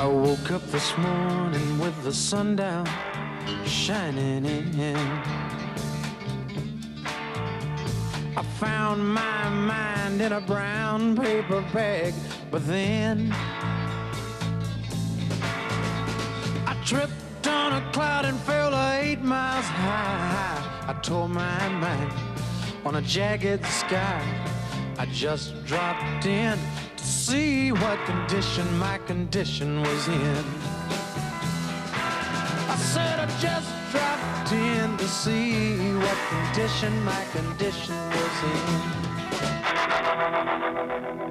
I woke up this morning with the sun down shining in. I found my mind in a brown paper bag, but then I tripped on a cloud and fell 8 miles high. I tore my mind on a jagged sky. I just dropped in to see what condition my condition was in. I said I just dropped in to see what condition my condition was in.